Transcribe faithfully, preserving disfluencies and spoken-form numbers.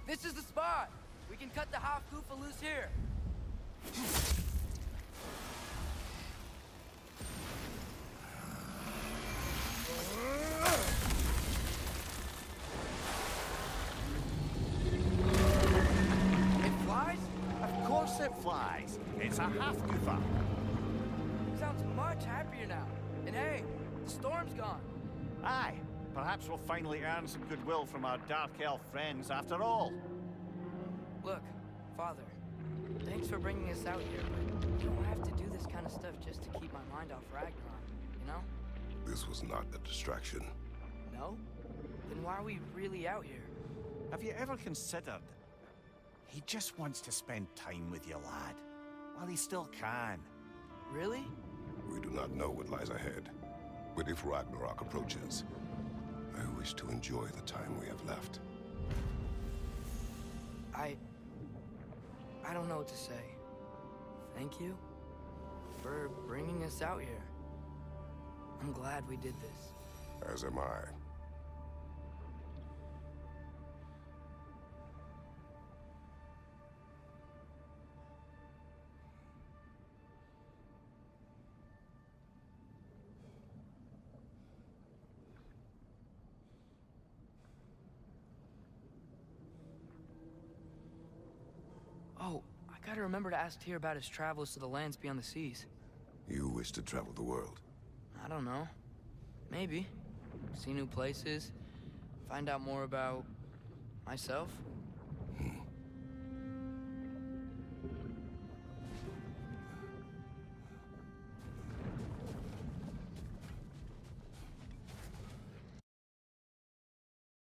This is the spot! We can cut the half Goofa loose here. It flies? Of course it flies. It's a half Goofa. Sounds much happier now. And hey, the storm's gone. Aye, perhaps we'll finally earn some goodwill from our Dark Elf friends after all. Look, Father, thanks for bringing us out here, but you don't have to do this kind of stuff just to keep my mind off Ragnarok, you know? This was not a distraction. No? Then why are we really out here? Have you ever considered... He just wants to spend time with you, lad. While he still can. Really? We do not know what lies ahead. But if Ragnarok approaches, I wish to enjoy the time we have left. I... I don't know what to say. Thank you for bringing us out here. I'm glad we did this. As am I. Oh, I gotta remember to ask Tyr about his travels to the lands beyond the seas. You wish to travel the world? I don't know. Maybe. See new places. Find out more about... myself.